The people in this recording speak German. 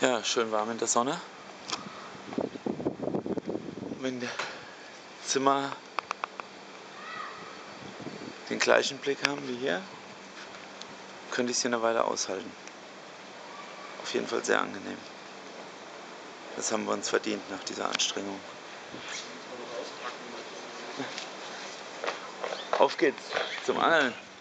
Ja, schön warm in der Sonne. Wenn die Zimmer den gleichen Blick haben wie hier, könnte ich sie eine Weile aushalten. Auf jeden Fall sehr angenehm. Das haben wir uns verdient nach dieser Anstrengung. Auf geht's zum Angeln.